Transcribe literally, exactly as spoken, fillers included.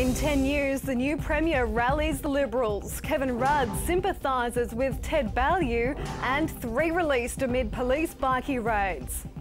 In ten years, the new Premier rallies the Liberals. Kevin Rudd sympathises with Ted Baillieu, and three released amid police bikie raids.